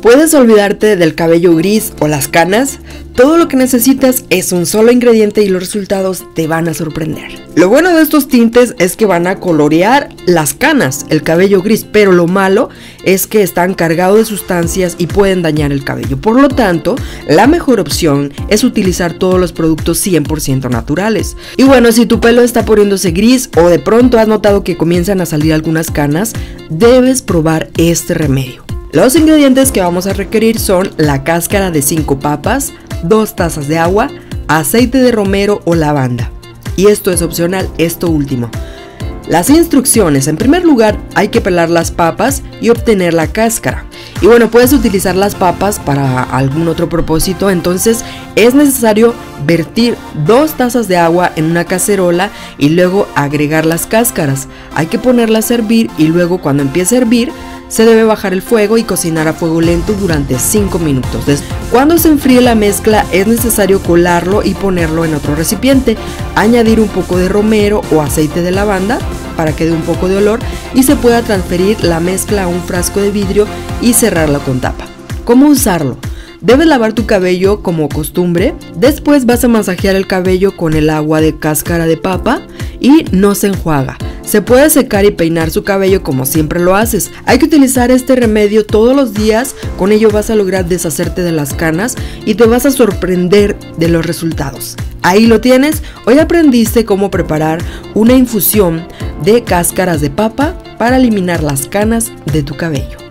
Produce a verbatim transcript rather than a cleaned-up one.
Puedes olvidarte del cabello gris o las canas. Todo lo que necesitas es un solo ingrediente y los resultados te van a sorprender. Lo bueno de estos tintes es que van a colorear las canas, el cabello gris, pero lo malo es que están cargados de sustancias y pueden dañar el cabello. Por lo tanto, la mejor opción es utilizar todos los productos cien por ciento naturales. Y bueno, si tu pelo está poniéndose gris o de pronto has notado que comienzan a salir algunas canas, debes probar este remedio. Los ingredientes que vamos a requerir son la cáscara de cinco papas, dos tazas de agua, aceite de romero o lavanda. Y esto es opcional, esto último. Las instrucciones: en primer lugar hay que pelar las papas y obtener la cáscara. Y bueno, puedes utilizar las papas para algún otro propósito, entonces es necesario vertir dos tazas de agua en una cacerola y luego agregar las cáscaras. Hay que ponerlas a hervir y luego cuando empiece a hervir se debe bajar el fuego y cocinar a fuego lento durante cinco minutos. Cuando se enfríe la mezcla es necesario colarlo y ponerlo en otro recipiente, añadir un poco de romero o aceite de lavanda para que dé un poco de olor y se pueda transferir la mezcla a un frasco de vidrio y cerrarlo con tapa. ¿Cómo usarlo? Debes lavar tu cabello como costumbre, después vas a masajear el cabello con el agua de cáscara de papa y no se enjuaga. Se puede secar y peinar su cabello como siempre lo haces. Hay que utilizar este remedio todos los días, con ello vas a lograr deshacerte de las canas y te vas a sorprender de los resultados. Ahí lo tienes, hoy aprendiste cómo preparar una infusión de cáscaras de papa para eliminar las canas de tu cabello.